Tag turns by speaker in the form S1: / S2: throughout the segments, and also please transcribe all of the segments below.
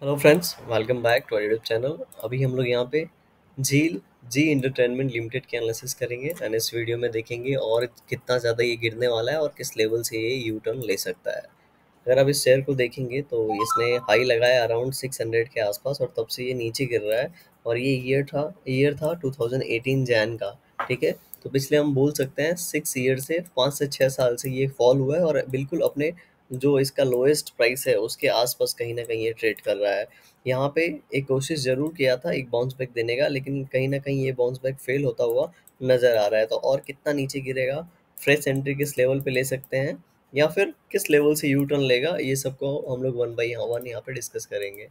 S1: Hello friends, welcome back to our YouTube channel. अभी हम लोग यहाँ पे झील जी इंटरटेनमेंट लिमिटेड की एनालिसिस करेंगे एंड इस वीडियो में देखेंगे और कितना ज़्यादा ये गिरने वाला है और किस लेवल से ये यू टर्न ले सकता है। अगर आप इस शेयर को देखेंगे तो इसने हाई लगाया अराउंड 600 के आसपास और तब से ये नीचे गिर रहा है। और ये ईयर था 2018 जैन का। ठीक है, तो पिछले हम बोल सकते हैं 6 ईयर से 5 से 6 साल से ये फॉल हुआ है और बिल्कुल अपने जो इसका लोएस्ट प्राइस है उसके आसपास कहीं ना कहीं ये ट्रेड कर रहा है। यहाँ पे एक कोशिश ज़रूर किया था एक बाउंस बैक देने का, लेकिन कहीं ना कहीं ये बाउंस बैक फेल होता हुआ नज़र आ रहा है। तो और कितना नीचे गिरेगा, फ्रेश एंट्री किस लेवल पे ले सकते हैं या फिर किस लेवल से यू टर्न लेगा, ये सबको हम लोग वन बाई वन यहाँ पे डिस्कस करेंगे।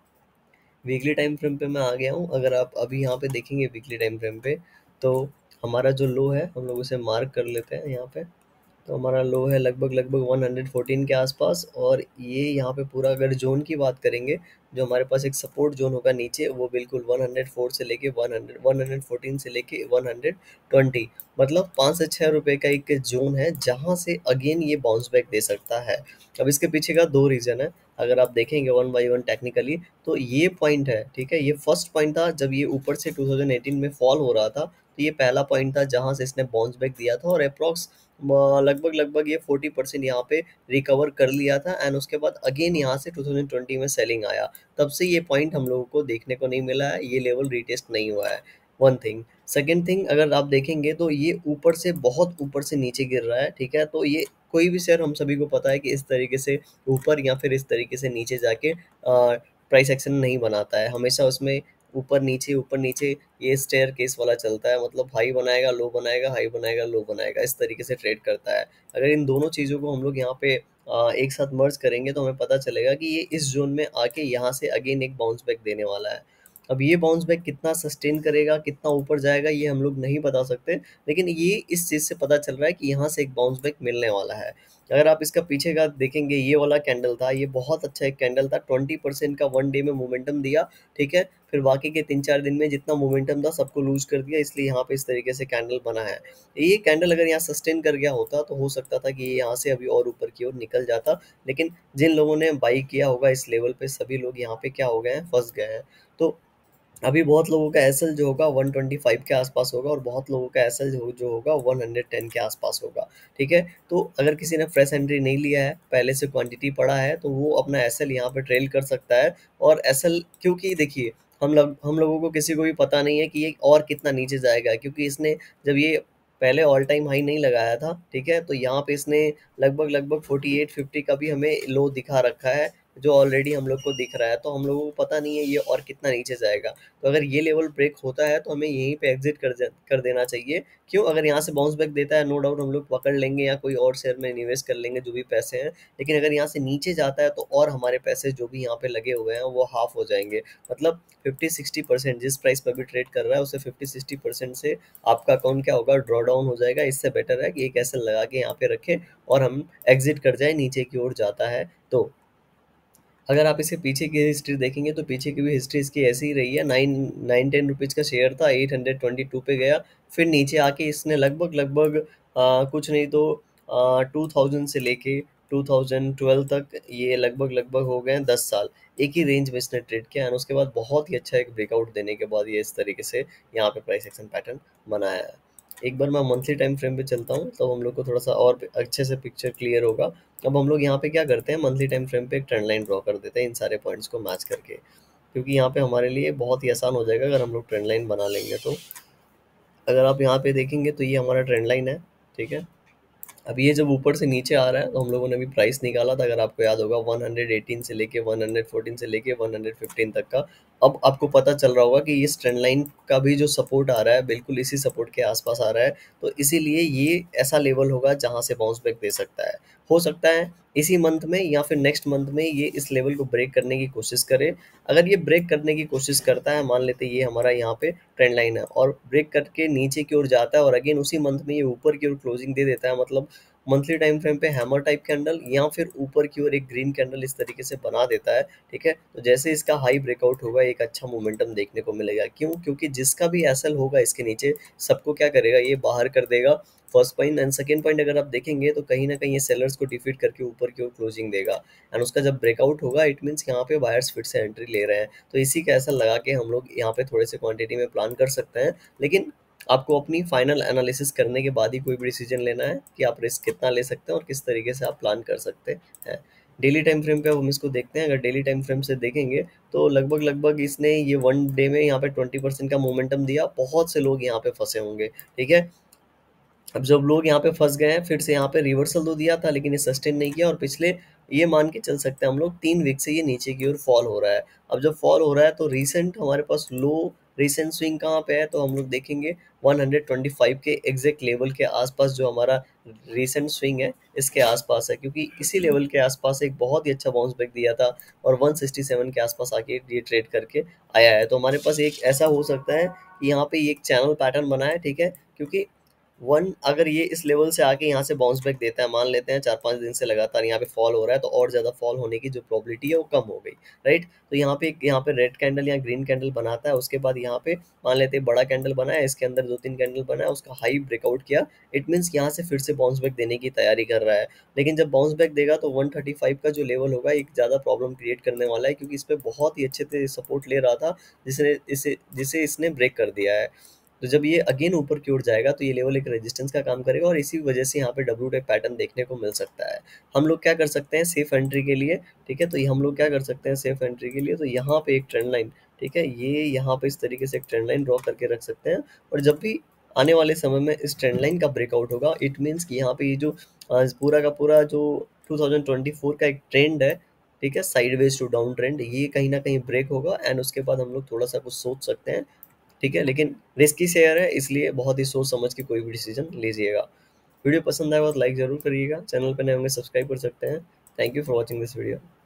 S1: वीकली टाइम फ्रेम पे मैं आ गया हूँ। अगर आप अभी यहाँ पे देखेंगे वीकली टाइम फ्रेम पे, तो हमारा जो लो है हम लोग उसे मार्क कर लेते हैं यहाँ पे। तो हमारा लो है लगभग लगभग 114 के आसपास। और ये यहाँ पे पूरा अगर जोन की बात करेंगे, जो हमारे पास एक सपोर्ट जोन होगा नीचे, वो बिल्कुल 104 से लेके 114 से लेके 120, मतलब 5 से 6 रुपए का एक जोन है जहाँ से अगेन ये बाउंस बैक दे सकता है। अब इसके पीछे का दो रीज़न है। अगर आप देखेंगे वन बाई वन टेक्निकली, तो ये पॉइंट है, ठीक है, ये फर्स्ट पॉइंट था जब ये ऊपर से 2018 में फॉल हो रहा था। तो ये पहला पॉइंट था जहाँ से इसने बाउंस बैक दिया था और अप्रॉक्स लगभग लगभग ये 40% यहाँ पे रिकवर कर लिया था। एंड उसके बाद अगेन यहाँ से 2020 में सेलिंग आया। तब से ये पॉइंट हम लोगों को देखने को नहीं मिला है, ये लेवल रिटेस्ट नहीं हुआ है। One thing. सेकेंड थिंग, अगर आप देखेंगे तो ये ऊपर से बहुत ऊपर से नीचे गिर रहा है। ठीक है, तो ये कोई भी शेयर हम सभी को पता है कि इस तरीके से ऊपर या फिर इस तरीके से नीचे जाके प्राइस एक्शन नहीं बनाता है। हमेशा उसमें ऊपर नीचे ये स्टेयर केस वाला चलता है, मतलब हाई बनाएगा लो बनाएगा, हाई बनाएगा लो बनाएगा, इस तरीके से ट्रेड करता है। अगर इन दोनों चीज़ों को हम लोग यहाँ पे एक साथ मर्ज करेंगे तो हमें पता चलेगा कि ये इस जोन में आके यहाँ से अगेन एक बाउंस बैक देने वाला है। अब ये बाउंस बैक कितना सस्टेन करेगा, कितना ऊपर जाएगा, ये हम लोग नहीं बता सकते, लेकिन ये इस चीज़ से पता चल रहा है कि यहाँ से एक बाउंस बैक मिलने वाला है। अगर आप इसका पीछे का देखेंगे, ये वाला कैंडल था, ये बहुत अच्छा एक कैंडल था, 20% का वन डे में मोमेंटम दिया। ठीक है, फिर बाकी के 3-4 दिन में जितना मोमेंटम था सबको लूज कर दिया, इसलिए यहाँ पे इस तरीके से कैंडल बना है। ये कैंडल अगर यहाँ सस्टेन कर गया होता तो हो सकता था कि ये यहाँ से अभी और ऊपर की ओर निकल जाता, लेकिन जिन लोगों ने बाई किया होगा इस लेवल पे, सभी लोग यहाँ पे क्या हो गए हैं, फंस गए हैं। तो अभी बहुत लोगों का एसएल जो होगा 125 के आसपास होगा और बहुत लोगों का एसएल जो होगा 110 के आसपास होगा। ठीक है, तो अगर किसी ने फ्रेश एंट्री नहीं लिया है, पहले से क्वांटिटी पड़ा है, तो वो अपना एसएल यहाँ पे ट्रेल कर सकता है। और एसएल, क्योंकि देखिए हम लोगों को किसी को भी पता नहीं है कि ये और कितना नीचे जाएगा, क्योंकि इसने जब ये पहले ऑल टाइम हाई नहीं लगाया था, ठीक है, तो यहाँ पे इसने लगभग लगभग 48-50 का भी हमें लो दिखा रखा है, जो ऑलरेडी हम लोग को दिख रहा है। तो हम लोगों को पता नहीं है ये और कितना नीचे जाएगा। तो अगर ये लेवल ब्रेक होता है तो हमें यहीं पे एग्जिट कर देना चाहिए। क्यों? अगर यहाँ से बाउंस बैक देता है, नो डाउट हम लोग पकड़ लेंगे या कोई और शेयर में निवेश कर लेंगे जो भी पैसे हैं। लेकिन अगर यहाँ से नीचे जाता है तो और हमारे पैसे जो भी यहाँ पे लगे हुए हैं वो हाफ हो जाएंगे। मतलब 50-60% जिस प्राइस पर भी ट्रेड कर रहा है, उससे 50-60% से आपका अकाउंट क्या होगा, ड्रॉ डाउन हो जाएगा। इससे बेटर है कि एक ऐसे लगा के यहाँ पे रखें और हम एग्जिट कर जाए नीचे की ओर जाता है तो। अगर आप इसके पीछे की हिस्ट्री देखेंगे तो पीछे की भी हिस्ट्री इसकी ऐसी ही रही है। 9-10 रुपीज़ का शेयर था, 822 पे गया, फिर नीचे आके इसने लगभग लगभग कुछ नहीं तो 2000 से लेके 2012 तक ये लगभग लगभग हो गए हैं 10 साल एक ही रेंज में इसने ट्रेड किया। और उसके बाद बहुत ही अच्छा एक ब्रेकआउट देने के बाद ये इस तरीके से यहाँ पे प्राइस एक्शन पैटर्न बनाया है। एक बार मैं मंथली टाइम फ्रेम पे चलता हूँ तो हम लोग को थोड़ा सा और अच्छे से पिक्चर क्लियर होगा। अब हम लोग यहाँ पे क्या करते हैं, मंथली टाइम फ्रेम पे एक ट्रेंड लाइन ड्रॉ कर देते हैं इन सारे पॉइंट्स को मैच करके, क्योंकि यहाँ पे हमारे लिए बहुत ही आसान हो जाएगा अगर हम लोग ट्रेंड लाइन बना लेंगे तो। अगर आप यहाँ पे देखेंगे तो ये हमारा ट्रेंड लाइन है। ठीक है, अब ये जब ऊपर से नीचे आ रहा है तो हम लोगों ने अभी प्राइस निकाला था, अगर आपको याद होगा, 118 से लेके 114 से लेके 115 तक का। अब आपको पता चल रहा होगा कि इस ट्रेंड लाइन का भी जो सपोर्ट आ रहा है बिल्कुल इसी सपोर्ट के आसपास आ रहा है। तो इसीलिए ये ऐसा लेवल होगा जहाँ से बाउंस बैक दे सकता है। हो सकता है इसी मंथ में या फिर नेक्स्ट मंथ में ये इस लेवल को ब्रेक करने की कोशिश करे। अगर ये ब्रेक करने की कोशिश करता है, मान लेते हैं ये हमारा यहाँ पे ट्रेंड लाइन है और ब्रेक करके नीचे की ओर जाता है और अगेन उसी मंथ में ये ऊपर की ओर क्लोजिंग दे देता है, मतलब मंथली टाइम फ्रेम पे हैमर टाइप कैंडल या फिर ऊपर की ओर एक ग्रीन कैंडल इस तरीके से बना देता है, ठीक है। तो जैसे इसका हाई ब्रेकआउट होगा एक अच्छा मोमेंटम देखने को मिलेगा। क्यों? क्योंकि जिसका भी एसएल होगा इसके नीचे सबको क्या करेगा, ये बाहर कर देगा। First point and second point अगर आप देखेंगे तो कहीं ना कहीं ये सेलर्स को डिफीट करके ऊपर की ओर क्लोजिंग देगा, एंड उसका जब ब्रेकआउट होगा इट मीन्स यहाँ पे बायर्स फिर से एंट्री ले रहे हैं। तो इसी का ऐसा लगा के हम लोग यहाँ पे थोड़े से क्वांटिटी में प्लान कर सकते हैं, लेकिन आपको अपनी फाइनल एनालिसिस करने के बाद ही कोई भी डिसीजन लेना है कि आप रिस्क कितना ले सकते हैं और किस तरीके से आप प्लान कर सकते हैं। डेली टाइम फ्रेम पे अब हम इसको देखते हैं। अगर डेली टाइम फ्रेम से देखेंगे तो लगभग लगभग इसने ये वन डे में यहाँ पे 20% का मोमेंटम दिया। बहुत से लोग यहाँ पे फंसे होंगे, ठीक है। अब जब लोग यहाँ पे फंस गए हैं, फिर से यहाँ पे रिवर्सल तो दिया था लेकिन ये सस्टेन नहीं किया, और पिछले ये मान के चल सकते हैं हम लोग 3 वीक से ये नीचे की ओर फॉल हो रहा है। अब जब फॉल हो रहा है तो रीसेंट हमारे पास लो, रीसेंट स्विंग कहाँ पे है, तो हम लोग देखेंगे 125 के एग्जैक्ट लेवल के आसपास जो हमारा रीसेंट स्विंग है इसके आसपास है, क्योंकि इसी लेवल के आसपास एक बहुत ही अच्छा बाउंस बैक दिया था और 167 के आसपास आके ये ट्रेड करके आया है। तो हमारे पास एक ऐसा हो सकता है कि यहाँ पे ये एक चैनल पैटर्न बना है, ठीक है। क्योंकि वन अगर ये इस लेवल से आके यहाँ से बाउंस बैक देता है, मान लेते हैं 4-5 दिन से लगातार यहाँ पे फॉल हो रहा है, तो और ज़्यादा फॉल होने की जो प्रोबेबिलिटी है वो कम हो गई, राइट। तो यहाँ पे रेड कैंडल या ग्रीन कैंडल बनाता है, उसके बाद यहाँ पे मान लेते हैं बड़ा कैंडल बना है, इसके अंदर 2-3 कैंडल बना है, उसका हाई ब्रेकआउट किया, इट मीन्स यहाँ से फिर से बाउंस बैक देने की तैयारी कर रहा है। लेकिन जब बाउंस बैक देगा तो 135 का जो लेवल होगा एक ज़्यादा प्रॉब्लम क्रिएट करने वाला है, क्योंकि इस पर बहुत ही अच्छे से सपोर्ट ले रहा था जिसे इसने ब्रेक कर दिया है। तो जब ये अगेन ऊपर की ओर जाएगा तो ये लेवल एक रेजिस्टेंस का काम करेगा, और इसी वजह से यहाँ पे डब्ल्यू टाइप पैटर्न देखने को मिल सकता है। हम लोग क्या कर सकते हैं सेफ एंट्री के लिए, ठीक है। तो ये हम लोग क्या कर सकते हैं सेफ एंट्री के लिए, तो यहाँ पे एक ट्रेंड लाइन, ठीक है, ये यहाँ पे इस तरीके से एक ट्रेंड लाइन ड्रॉ करके रख सकते हैं। और जब भी आने वाले समय में इस ट्रेंड लाइन का ब्रेकआउट होगा, इट मीन्स कि यहाँ पे ये जो पूरा का पूरा जो 2024 का एक ट्रेंड है, ठीक है, साइडवेज टू डाउन ट्रेंड, ये कहीं ना कहीं ब्रेक होगा, एंड उसके बाद हम लोग थोड़ा सा कुछ सोच सकते हैं, ठीक है। लेकिन रिस्की शेयर है, इसलिए बहुत ही सोच समझ के कोई भी डिसीजन लीजिएगा। वीडियो पसंद आया तो लाइक ज़रूर करिएगा, चैनल पर नए होंगे सब्सक्राइब कर सकते हैं। Thank you for watching this video.